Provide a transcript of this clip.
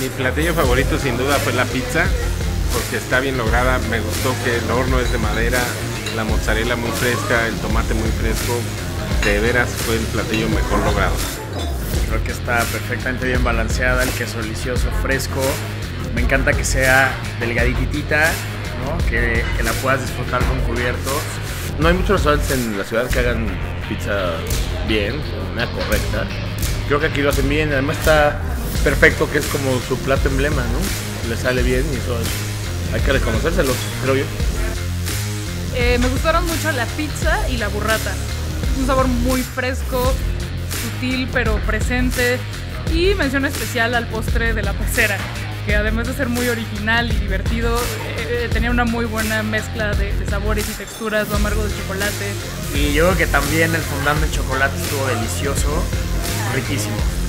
Mi platillo favorito sin duda fue la pizza, porque está bien lograda. Me gustó que el horno es de madera, la mozzarella muy fresca, el tomate muy fresco. De veras fue el platillo mejor logrado. Creo que está perfectamente bien balanceada, el queso delicioso, fresco. Me encanta que sea delgaditita, ¿no? Que la puedas disfrutar con cubiertos. No hay muchos restaurantes en la ciudad que hagan pizza bien, de manera correcta. Creo que aquí lo hacen bien, además está perfecto, que es como su plato emblema, ¿no? Le sale bien y eso hay que reconocérselo, creo yo. Me gustaron mucho la pizza y la burrata. Un sabor muy fresco, sutil pero presente. Y mención especial al postre de la pecera, que además de ser muy original y divertido, tenía una muy buena mezcla de sabores y texturas, lo amargo del chocolate. Y yo creo que también el fondant de chocolate estuvo delicioso, riquísimo.